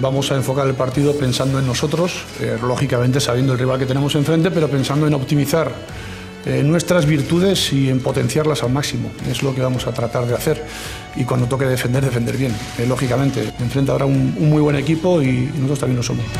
vamos a enfocar el partido pensando en nosotros, lógicamente sabiendo el rival que tenemos enfrente, pero pensando en optimizar nuestras virtudes y en potenciarlas al máximo. Es lo que vamos a tratar de hacer. Y cuando toque defender, defender bien. Lógicamente, enfrente habrá un muy buen equipo y nosotros también lo somos.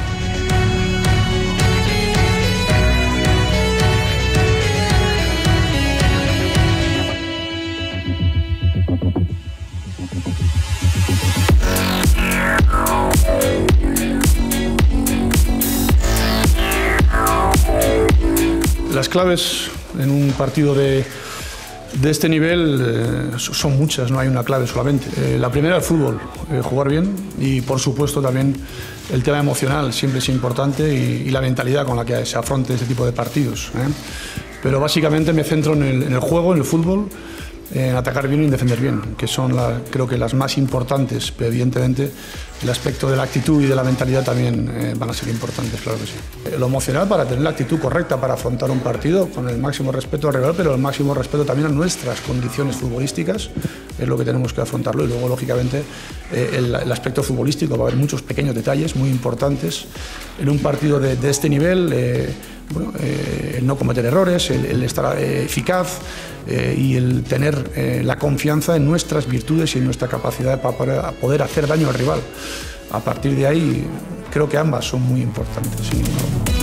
Las claves en un partido de este nivel son muchas, no hay una clave solamente. La primera, el fútbol, jugar bien, y por supuesto también el tema emocional siempre es importante, y la mentalidad con la que se afronte este tipo de partidos. Pero básicamente me centro en el juego, en el fútbol, en atacar bien y en defender bien, que son creo que las más importantes, pero evidentemente el aspecto de la actitud y de la mentalidad también van a ser importantes, claro que sí. Lo emocional para tener la actitud correcta para afrontar un partido con el máximo respeto al rival, pero el máximo respeto también a nuestras condiciones futbolísticas, es lo que tenemos que afrontarlo. Y luego, lógicamente, el aspecto futbolístico, va a haber muchos pequeños detalles muy importantes en un partido de este nivel. El no cometer errores, el estar eficaz y el tener la confianza en nuestras virtudes y en nuestra capacidad para poder hacer daño al rival. A partir de ahí, creo que ambas son muy importantes, sin ninguna duda.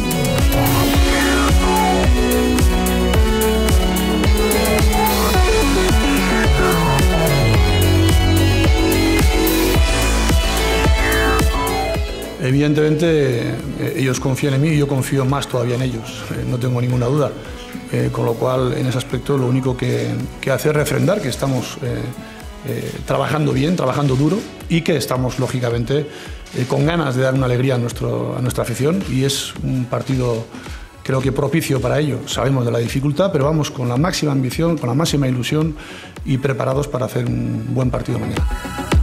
Evidentemente, ellos confían en mí y yo confío más todavía en ellos, no tengo ninguna duda. Con lo cual, en ese aspecto, lo único que hace es refrendar que estamos trabajando bien, trabajando duro, y que estamos, lógicamente, con ganas de dar una alegría a nuestra afición, y es un partido, creo que propicio para ello. Sabemos de la dificultad, pero vamos con la máxima ambición, con la máxima ilusión y preparados para hacer un buen partido mañana.